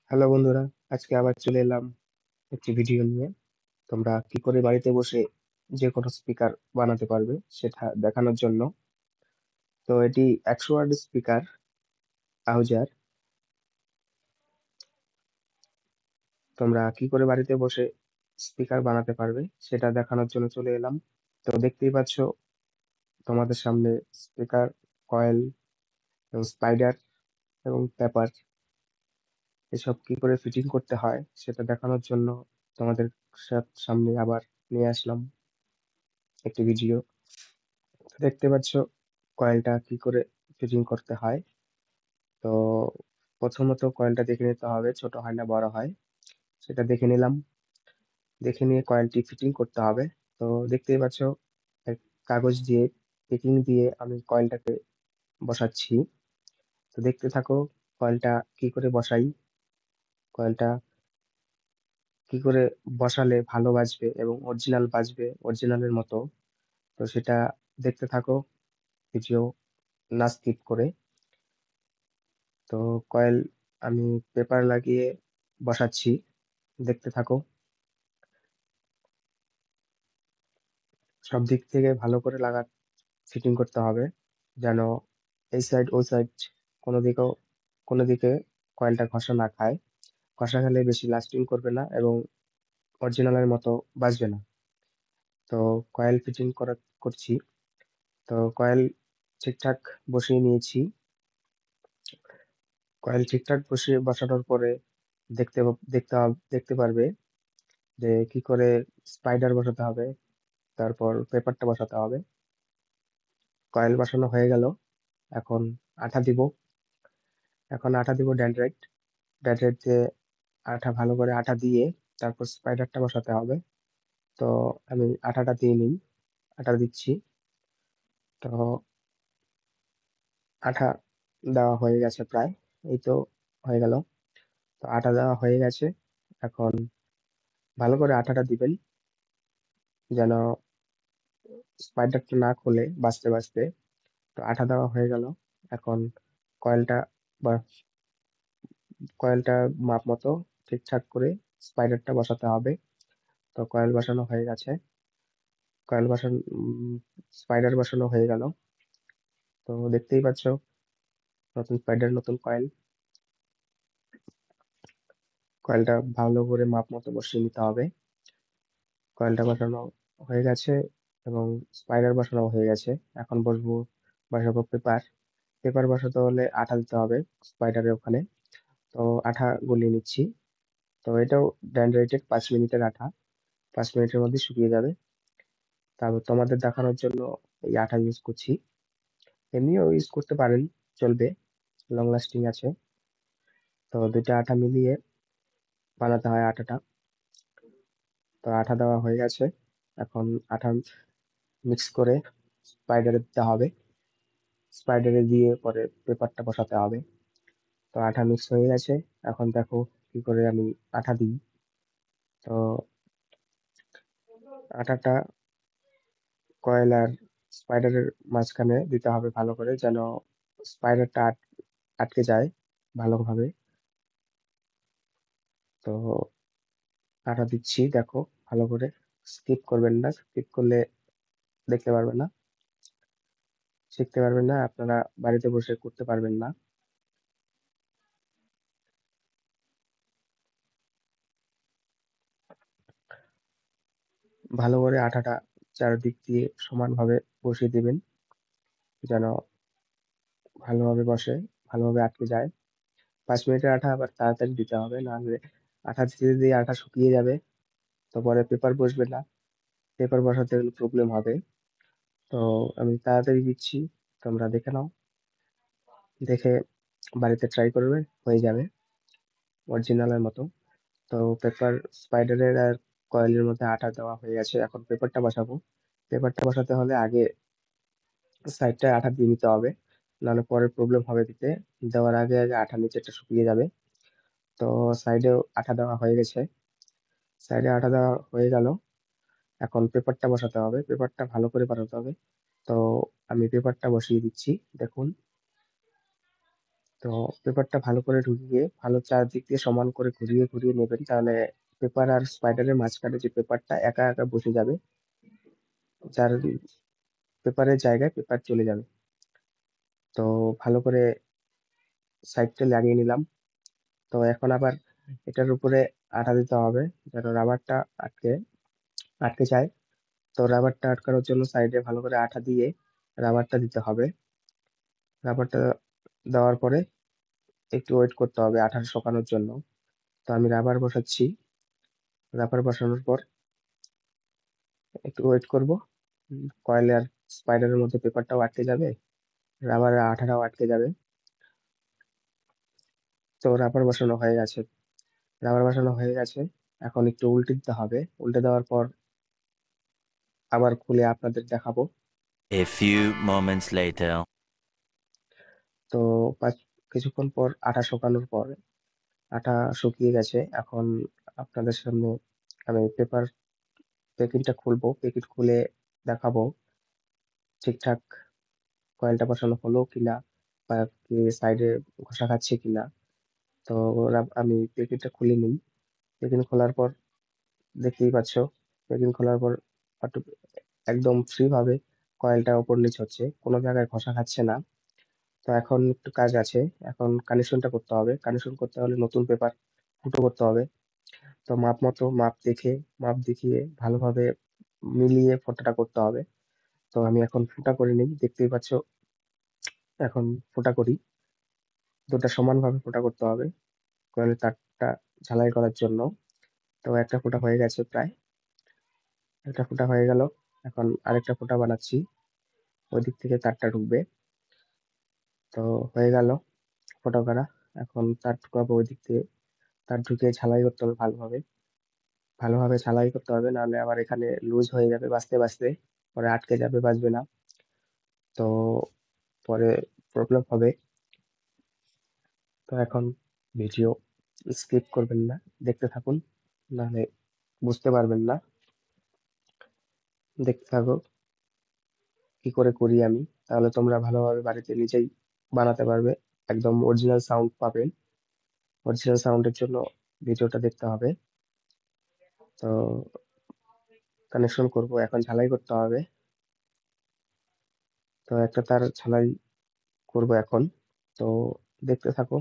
Hello বন্ধুরা, আজকে আবার চলে এলাম একটি ভিডিও নিয়ে। তোমরা কি করে বাড়িতে বসে যে কোনো স্পিকার বানাতে পারবে সেটা দেখানোর জন্য। তো এটি 100 ওয়াট স্পিকার আহুজার। তোমরা কি করে বাড়িতে বসে স্পিকার বানাতে পারবে সেটা দেখানোর জন্য চলে এলাম। তো দেখতেই পাচ্ছ তোমাদের সামনে স্পিকার, কয়েল এবং স্পাইডার এবং পেপার এসব কি করে ফিটিং করতে হয় সেটা দেখানোর জন্য তোমাদের সামনে আবার নিয়ে আসলাম একটি ভিডিও। দেখতে পাচ্ছ কয়েলটা কি করে ফিটিং করতে হয়। তো প্রথমত কয়েলটা দেখে নিতে হবে ছোট হয় না বড় হয়, সেটা দেখে নিলাম। দেখে নিয়ে কয়েলটি ফিটিং করতে হবে। তো দেখতেই পাচ্ছ এক কাগজ দিয়ে পেকিং দিয়ে আমি কয়েলটাকে বসাচ্ছি। তো দেখতে থাকো কয়েলটা কি করে বসাই, কয়েলটা কি করে বসালে ভালো বাজবে এবং অরিজিনাল বাজবে অরিজিনালের মতো। তো সেটা দেখতে থাকো ভিডিও না স্কিপ করে। তো কয়েল আমি পেপার লাগিয়ে বসাচ্ছি, দেখতে থাকো। সব দিক থেকে ভালো করে ফিটিং করতে হবে, যেন এই সাইড ওই সাইড কোনো দিকে কয়েলটা ঘষা না খায়। ঘষা খেলে বেশি লাস্টিং করবে না এবং অরিজিনালের মতো বাজবে না। তো কয়েল ফিটিং করছি। তো কয়েল ঠিকঠাক বসিয়ে নিয়েছি। কয়েল ঠিকঠাক বসানোর পরে দেখতে পারবে যে কি করে স্পাইডার বসাতে হবে, তারপর পেপারটা বসাতে হবে। কয়েল বসানো হয়ে গেল। এখন আঠা দিব। আঠা দিব ড্যান্ড্রাইট। ড্যান্ড্রাইট দিয়ে ভালো করে আঠা দিয়ে তারপর স্পাইডারটা বসাতে হবে। তো আমি আঠাটা দিয়ে নিই, আঠা দিচ্ছি। তো আঠা দেওয়া হয়ে গেছে প্রায়, এই তো হয়ে গেল। তো আঠা দেওয়া হয়ে গেছে। এখন ভালো করে আঠাটা দিবেন যেন স্পাইডারটা না খুলে বাঁচতে বাঁচতে। তো আঠা দেওয়া হয়ে গেল। এখন কয়েলটা বা কয়েলটা মাপ মতো ঠিকঠাক করে স্পাইডারটা বসাতে হবে। তো কয়েল বসানো হয়ে গেছে। কয়েল বসানো স্পাইডার বসানো হয়ে গেল। তো দেখতেই পাচ্ছ নতুন স্পাইডার নতুন কয়েল। কয়েলটা ভালো করে মাপ মতো বসিয়ে নিতে হবে। কয়েলটা বসানো হয়ে গেছে এবং স্পাইডার বসানো হয়ে গেছে। এখন বসাবো পেপার। পেপার বসাতে হলে আঠা দিতে হবে স্পাইডারের ওখানে। তো আঠা গলিয়ে নিচ্ছি। তো এটাও ড্যান্ড্রাইটের 5 মিনিটের আঠা, 5 মিনিটের মধ্যে শুকিয়ে যাবে। তারপর তোমাদের দেখানোর জন্য এই আঠা ইউজ করছি। এমনিও ইউজ করতে পারেন, চলবে, লং লাস্টিং আছে। তো দুইটা আঠা মিলিয়ে বানাতে হয় আঠাটা। তো আঠা দেওয়া হয়ে গেছে। এখন আঠা মিক্স করে স্পাইডারে দিতে হবে। স্পাইডারে দিয়ে পরে পেপারটা বসাতে হবে। তো আঠা মিক্স হয়ে গেছে। এখন দেখো কি করে আমি আঠা দিই। তো আঠাটা কয়েল আর স্পাইডারের মাঝখানে দিতে হবে ভালো করে, যেন স্পাইডারটা আটকে যায় ভালোভাবে। তো আটা দিচ্ছি, দেখো ভালো করে। স্কিপ করবেন না, স্কিপ করলে দেখতে পারবেন না, শিখতে পারবেন না, আপনারা বাড়িতে বসে করতে পারবেন না। ভালো করে আঠাটা চারদিক দিয়ে সমানভাবে বসিয়ে দিবেন, যেন ভালোভাবে বসে, ভালোভাবে আটকে যায়। 5 মিনিটের আঠা আবার তাড়াতাড়ি দিতে হবে, নাহলে আঠা দিতে দিয়ে আঠা শুকিয়ে যাবে। তো পরে পেপার বসবে না, পেপার বসাতে গেলে প্রবলেম হবে। তো আমি তাড়াতাড়ি দিচ্ছি, তোমরা দেখে নাও। দেখে বাড়িতে ট্রাই করবে, হয়ে যাবে অরিজিনালের মতো। তো পেপার, স্পাইডারের আর কয়েলের মধ্যে আঠা দেওয়া হয়ে গেছে। এখন পেপারটা বসাবো। পেপারটা বসাতে হলে আগে সাইডটায় আঠা দিয়ে নিতে হবে, নাহলে পরে প্রবলেম হবে দিতে। দেওয়ার আগে আগে আঠা নিচেরটা শুকিয়ে যাবে। তো সাইডেও আঠা দেওয়া হয়ে গেছে। সাইডে আঠা দেওয়া হয়ে গেল। এখন পেপারটা বসাতে হবে, পেপারটা ভালো করে বানাতে হবে। তো আমি পেপারটা বসিয়ে দিচ্ছি, দেখুন। তো পেপারটা ভালো করে ঢুকিয়ে ভালো চারদিক দিয়ে সমান করে ঘুরিয়ে ঘুরিয়ে নেবেন, তাহলে পেপার আর স্পাইডারের মাঝখানে যে পেপারটা একা একা বসে যাবে, যার পেপারের জায়গায় পেপার চলে যাবে। তো ভালো করে সাইডটা লাগিয়ে নিলাম। তো এখন আবার এটার উপরে আঠা দিতে হবে যেন রাবারটা আটকে আটকে যায়। তো রাবারটা আটকানোর জন্য সাইডে ভালো করে আঠা দিয়ে রাবারটা দিতে হবে। রাবারটা দেওয়ার পরে একটু ওয়েট করতে হবে আঠাটা শুকানোর জন্য। তো আমি রাবার বসাচ্ছি। রাবার বসানোর পর একটু ওয়েট করব। কয়েল আর স্পাইডারের মধ্যে পেপারটাও আটকে যাবে, রাবারের আঠাটাও আটকে যাবে। তো রাবার বসানো হয়ে গেছে। রাবার বসানো হয়ে গেছে। এখন একটু উল্টে দিতে হবে। উল্টে দেওয়ার পর আবার খুলে আপনাদের দেখাবো। A few moments later. তো কিছুক্ষণ পর আঠা শুকানোর পর আঠা শুকিয়ে গেছে। এখন আপনাদের সামনে আমি প্যাকেটটা খুলবো। প্যাকেট খুলে দেখাবো ঠিকঠাক কয়েলটা বসানো হলো কিনা, বা কি সাইডে ঘষা খাচ্ছে কিনা। তো আমি প্যাকেটটা খুলে নিই। প্যাকেট খোলার পর দেখতেই পাচ্ছ, প্যাকেট খোলার পর একদম ফ্রি ভাবে কয়েলটা ওপর নিচ হচ্ছে, কোনো জায়গায় ঘষা খাচ্ছে না। তো এখন একটু কাজ আছে। এখন কানেকশনটা করতে হবে। কানেকশন করতে হলে নতুন পেপার ফুটো করতে হবে। তো মাপ মতো মাপ দেখিয়ে ভালোভাবে মিলিয়ে ফোঁটাটা করতে হবে। তো আমি এখন ফুটা করে নিই। দেখতেই পাচ্ছ, এখন ফুটা করি। দুটো সমানভাবে ফুটা করতে হবে কয়েলের তারটা ঝালাই করার জন্য। তো একটা ফুটা হয়ে গেছে প্রায়। একটা ফুটা হয়ে গেল। এখন আরেকটা ফুটা বানাচ্ছি। ওই দিক থেকে তারটা ঢুকবে। তো হয়ে গেল ফুটা করা। এখন তার ঢুকাবো ওই দিক থেকে। তার ঢুকিয়ে ঝালাই করতে হবে ভালোভাবে। ভালোভাবে ঝালাই করতে হবে, নাহলে আবার এখানে লুজ হয়ে যাবে বাঁচতে বাঁচতে। পরে আটকে যাবে, বাঁচবে না। তো পরে প্রবলেম হবে। তো এখন ভিডিও স্কিপ করবেন না, দেখতে থাকুন, নাহলে বুঝতে পারবেন না। দেখতে থাকো কি করে করি আমি, তাহলে তোমরা ভালোভাবে বাড়িতে নিজেই বানাতে পারবে। একদম অরিজিনাল সাউন্ড পাবেন। অরিজিনাল সাউন্ডের জন্য ভিডিওটা দেখতে হবে। তো কানেকশন করব, এখন ঝালাই করতে হবে। তো একটা তার ঝালাই করব এখন। তো দেখতে থাকো।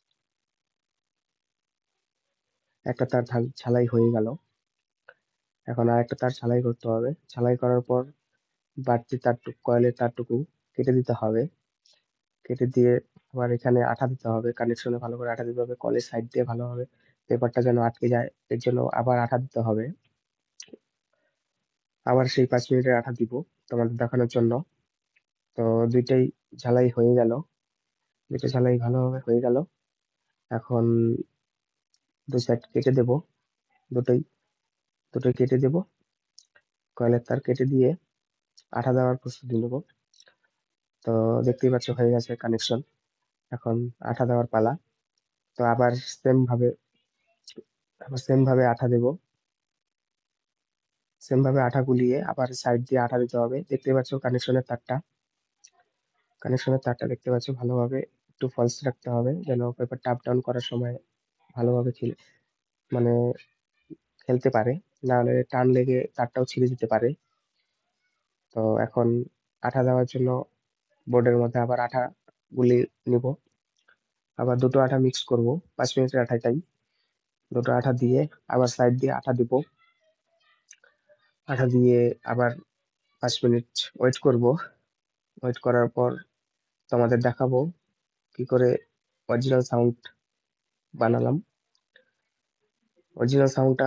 একটা তার ঝালাই হয়ে গেল। এখন আর একটা তার ঝালাই করতে হবে। ঝালাই করার পর বাড়তি তারটুকু, কয়েলের তারটুকু কেটে দিতে হবে। কেটে দিয়ে আবার এখানে আঠা দিতে হবে। কানেকশনে ভালো করে আঠা দিতে হবে। কলের সাইড দিয়ে ভালোভাবে পেপারটা যেন আটকে যায়, এর জন্য আবার আঠা দিতে হবে। আবার সেই 5 মিনিটের আঠা দিব তোমাদের দেখানোর জন্য। তো দুইটাই ঝালাই হয়ে গেল। দুইটা ঝালাই ভালোভাবে হয়ে গেল। এখন দুই সাইড কেটে দেব। দুটোই দুটোই কেটে দেব। কয়েলের তার কেটে দিয়ে আঠা দেওয়ার প্রস্তুতি নেব। তো দেখতেই পাচ্ছ হয়ে গেছে কানেকশন। এখন আঠা দেওয়ার পালা। তো আবার সেম ভাবে আঠা দেব। সেম ভাবে আঠা গুলিয়ে আবার সাইড দিয়ে আঠা দিতে হবে। দেখতে পাচ্ছ কানেকশনের তারটা দেখতে পাচ্ছ, ভালোভাবে একটু ফলস রাখতে হবে যেন পেপারটা আপ ডাউন করার সময় ভালোভাবে মানে খেলতে পারে, না হলে টান লেগে তারটাও ছিঁড়ে যেতে পারে। তো এখন আঠা দেওয়ার জন্য বোর্ডের মধ্যে আবার আঠা গুলি নিব। আবার দুটো আঠা মিক্স করব। 5 মিনিটের আঠাটাই দুটো আঠা দিয়ে আবার সাইড দিয়ে আঠা দিব। আঠা দিয়ে আবার 5 মিনিট ওয়েট করব। ওয়েট করার পর তোমাদের দেখাবো কি করে অরিজিনাল সাউন্ড বানালাম। অরিজিনাল সাউন্ডটা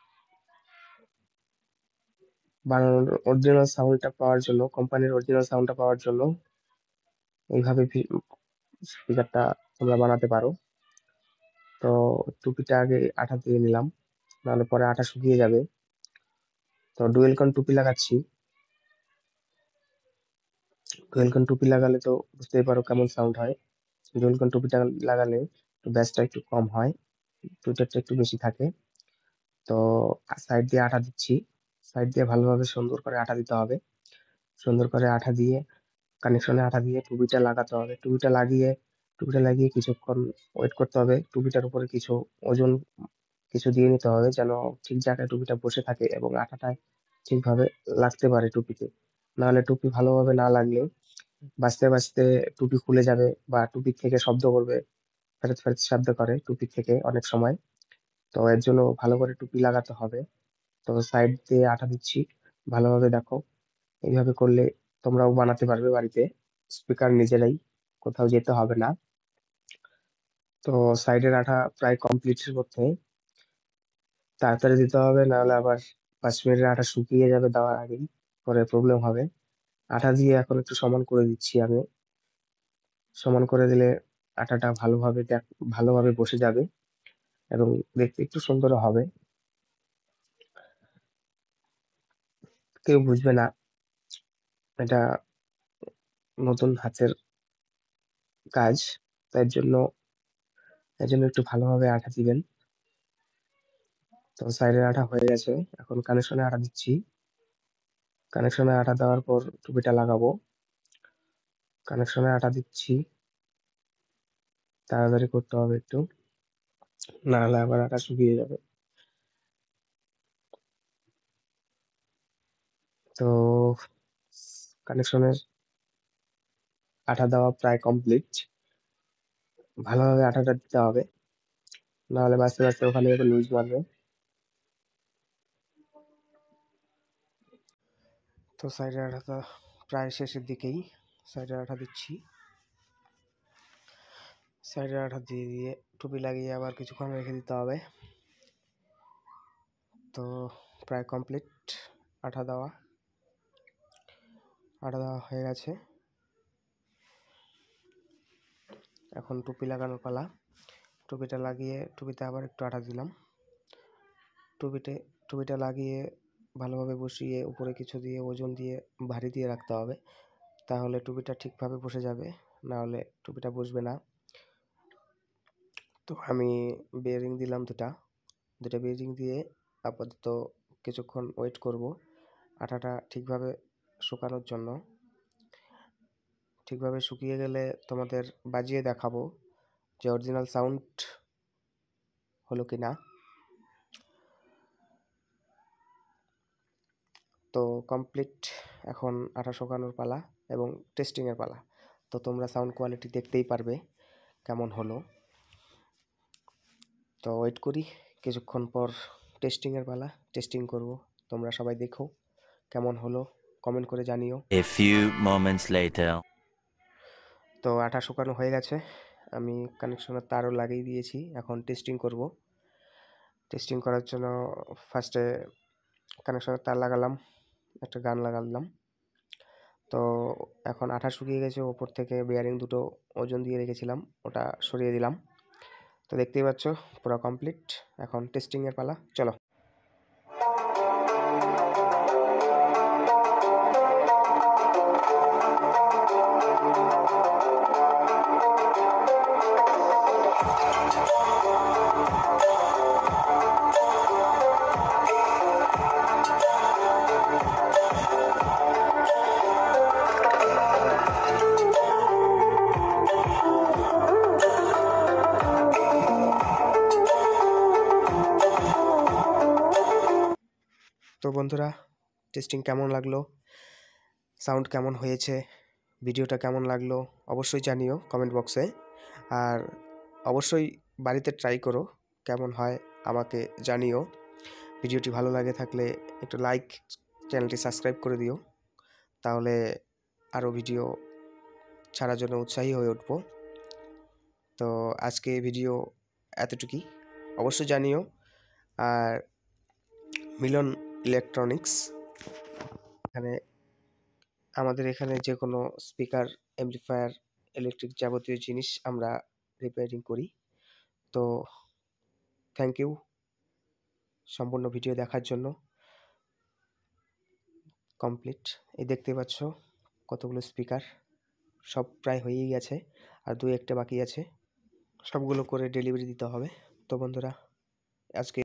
অরিজিনাল সাউন্ডটা পাওয়ার জন্য, কোম্পানির অরিজিনাল সাউন্ডটা পাওয়ার জন্য এইভাবে স্পিকারটা তোমরা বানাতে পারো। তো টুপিটা আগে আঠা দিয়ে নিলাম, নাহলে পরে আঠা শুকিয়ে যাবে। তো ডুয়েল টুপি লাগাচ্ছি। ডুয়েল টুপি লাগালে তো বুঝতেই পারো কেমন সাউন্ড হয়। ডুয়েল টুপিটা লাগালে ব্যাসটা একটু কম হয়, টুইটারটা একটু বেশি থাকে। তো সাইড দিয়ে আঠা দিচ্ছি। সাইড দিয়ে ভালোভাবে সুন্দর করে আঠা দিতে হবে। সুন্দর করে আঠা দিয়ে কানেকশনে আঠা দিয়ে টুপিটা লাগাতে হবে। টুপিটা লাগিয়ে কিছুক্ষণ ওয়েট করতে হবে। টুপিটার উপরে কিছু ওজন কিছু দিয়ে নিতে হবে যেন ঠিক জায়গায় টুপিটা বসে থাকে এবং আঠাটা ঠিকভাবে লাগতে পারে টুপিতে। নাহলে টুপি ভালোভাবে না লাগলে বাজতে বাজতে টুপি খুলে যাবে বা টুপির থেকে শব্দ করবে, ফেরত ফেরত শব্দ করে টুপি থেকে অনেক সময়। তো এর জন্য ভালো করে টুপি লাগাতে হবে। তো সাইড দিয়ে আঠা দিচ্ছি, ভালোভাবে দেখো। এইভাবে করলে তোমরাও বানাতে পারবে বাড়িতে স্পিকার নিজেরাই, কোথাও যেতে হবে না। তো সাইডের আঠা প্রায় কমপ্লিটের মধ্যে, তাড়াতাড়ি দিতে হবে নাহলে আবার 5 মিনিটের আঠা শুকিয়ে যাবে দেওয়ার আগেই, পরে প্রবলেম হবে। আঠা দিয়ে এখন একটু সমান করে দিচ্ছি আমি। সমান করে দিলে আটাটা ভালোভাবে বসে যাবে এবং দেখতে একটু সুন্দর হবে। কেউ বুঝবে না এটা নতুন হাতের কাজ। তাই এর জন্য একটু ভালোভাবে আঠা দিবেন। তো সাইডের আঠা হয়ে গেছে, এখন কানেকশনে আঠা দিচ্ছি। কানেকশনে আঠা দেওয়ার পর টুপিটা লাগাবো। কানেকশনে আঠা দিচ্ছি, তাড়াতাড়ি করতে হবে একটু, নাহলে আবার আঠা শুকিয়ে যাবে। তো কানেকশনের আঠা দেওয়া প্রায় কমপ্লিট। ভালোভাবে আঠাটা দিতে হবে, নাহলে বাঁচতে বাঁচতে ওখানে একটু লুজ মারবে। তো সাইডের আঠাটা প্রায় শেষের দিকেই, সাইডের আঠা দিচ্ছি। সাইডের আঠা দিয়ে দিয়ে টুপি লাগিয়ে আবার কিছুক্ষণ রেখে দিতে হবে। তো প্রায় কমপ্লিট আঠা দেওয়া হয়ে গেছে। এখন টুপি লাগানোর পালা। টুপিটা লাগিয়ে টুপিতে আবার একটু আঠা দিলাম। টুপিটা লাগিয়ে ভালোভাবে বসিয়ে উপরে কিছু দিয়ে ওজন দিয়ে ভারী দিয়ে রাখতে হবে, তাহলে টুপিটা ঠিকভাবে বসে যাবে, না হলে টুপিটা বসবে না। তো আমি বেয়ারিং দিলাম দুটা বেয়ারিং দিয়ে আপাতত কিছুক্ষণ ওয়েট করব আঠাটা ঠিকভাবে শুকানোর জন্য। ঠিকভাবে শুকিয়ে গেলে তোমাদের বাজিয়ে দেখাবো যে অরিজিনাল সাউন্ড হলো কি না। তো কমপ্লিট, এখন আঠা শুকানোর পালা এবং টেস্টিংয়ের পালা। তো তোমরা সাউন্ড কোয়ালিটি দেখতেই পারবে কেমন হলো। তো ওয়েট করি, কিছুক্ষণ পর টেস্টিংয়ের পালা, টেস্টিং করব। তোমরা সবাই দেখো কেমন হলো, কমেন্ট করে জানিও। A few moments later. তো আঠা শুকানো হয়ে গেছে, আমি কানেকশনের তারও লাগিয়ে দিয়েছি। এখন টেস্টিং করব। টেস্টিং করার জন্য ফার্স্টে কানেকশনের তার লাগালাম, একটা গান লাগালাম। তো এখন আঠা শুকিয়ে গেছে, ওপর থেকে বেয়ারিং দুটো ওজন দিয়ে রেখেছিলাম ওটা সরিয়ে দিলাম। তো দেখতেই পাচ্ছ পুরো কমপ্লিট। এখন টেস্টিংয়ের পালা, চলো। তো বন্ধুরা, টেস্টিং কেমন লাগলো, সাউন্ড কেমন হয়েছে, ভিডিওটা কেমন লাগলো অবশ্যই জানিও কমেন্ট বক্সে। আর অবশ্যই বাড়িতে ট্রাই করো, কেমন হয় আমাকে জানিও। ভিডিওটি ভালো লাগে থাকলে একটু লাইক, চ্যানেলটি সাবস্ক্রাইব করে দিও, তাহলে আরও ভিডিও ছাড়ার জন্য উৎসাহী হয়ে উঠব। তো আজকে ভিডিও এতটুকুই, অবশ্যই জানিও। আর মিলন ইলেকট্রনিক্স, আমাদের এখানে যে কোনো স্পিকার, অ্যামপ্লিফায়ার, ইলেকট্রিক যাবতীয় জিনিস আমরা রিপেয়ারিং করি। তো থ্যাংক ইউ সম্পূর্ণ ভিডিও দেখার জন্য। কমপ্লিট, এই দেখতে পাচ্ছ কতগুলো স্পিকার, সব প্রায় হয়েই গেছে, আর 2-1টা বাকি আছে, সবগুলো করে ডেলিভারি দিতে হবে। তো বন্ধুরা, আজকে